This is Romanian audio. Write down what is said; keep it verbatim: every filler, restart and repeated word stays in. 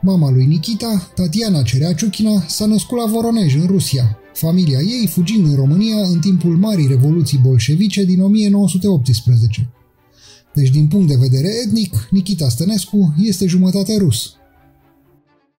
Mama lui Nikita, Tatiana Cereaciuchina, s-a născut la Voronej, în Rusia. Familia ei fugind în România în timpul Marii Revoluții Bolșevice din o mie nouă sute optsprezece. Deci, din punct de vedere etnic, Nikita Stănescu este jumătate rus.